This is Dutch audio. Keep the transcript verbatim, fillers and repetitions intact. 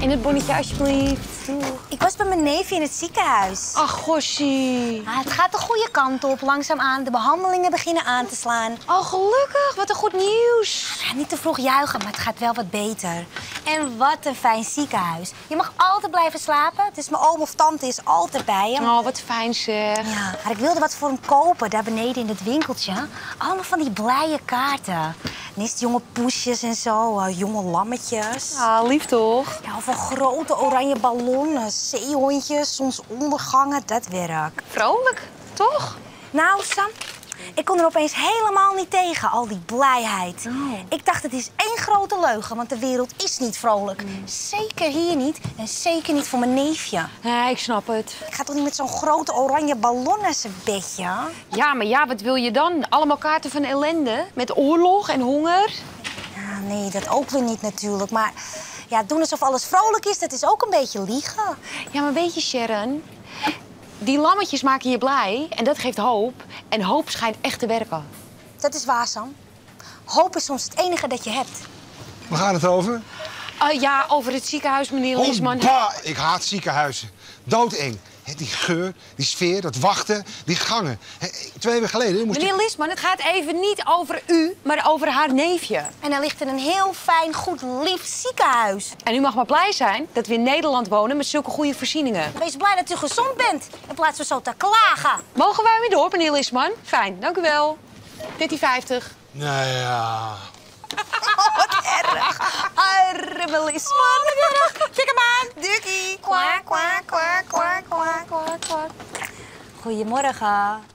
En het bonnetje, alsjeblieft. Ik was bij mijn neefje in het ziekenhuis. Ach, gossie. Ah, het gaat de goede kant op, langzaamaan. De behandelingen beginnen aan te slaan. Oh, gelukkig. Wat een goed nieuws. Ja, niet te vroeg juichen, maar het gaat wel wat beter. En wat een fijn ziekenhuis. Je mag altijd blijven slapen. Dus mijn oom of tante is altijd bij hem. Oh, wat fijn zeg. Ja, maar ik wilde wat voor hem kopen, daar beneden in het winkeltje. Allemaal van die blije kaarten. En is het jonge poesjes en zo, uh, jonge lammetjes. Ah, lief toch? Ja, of een grote oranje ballonnen, zeehondjes, zonsondergangen, dat werk. Vrolijk, toch? Nou, Sam, ik kon er opeens helemaal niet tegen, al die blijheid. Oh. Ik dacht, het is één grote leugen, want de wereld is niet vrolijk. Mm. Zeker hier niet en zeker niet voor mijn neefje. Ja, ik snap het. Ik ga toch niet met zo'n grote oranje ballon naar zijn bedje? Ja, maar ja, wat wil je dan? Allemaal kaarten van ellende? Met oorlog en honger? Ja, nee, dat ook weer niet natuurlijk, maar... Ja, doen alsof alles vrolijk is, dat is ook een beetje liegen. Ja, maar weet je, Sharon... Die lammetjes maken je blij en dat geeft hoop. En hoop schijnt echt te werken. Dat is waar, Sam. Hoop is soms het enige dat je hebt. Waar gaat het over? Uh, ja, over het ziekenhuis, meneer Oh, Lisman. bah, ik haat ziekenhuizen. Doodeng. He, die geur, die sfeer, dat wachten, die gangen. He, twee weken geleden moest Meneer ik... Lisman, het gaat even niet over u, maar over haar neefje. En hij ligt in een heel fijn, goed, lief ziekenhuis. En u mag maar blij zijn dat we in Nederland wonen met zulke goede voorzieningen. Wees blij dat u gezond bent, in plaats van zo te klagen. Mogen wij weer door, meneer Lisman? Fijn, dank u wel. dertien vijftig. Nou ja... Oh, wat erg. Arme Lisman. Tik hem aan. Dukkie. Kwak, kwak, kwak, kwak, kwak, kwak. Goedemorgen.